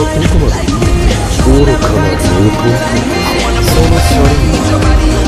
どこまでいい？愚かな無党派。その処理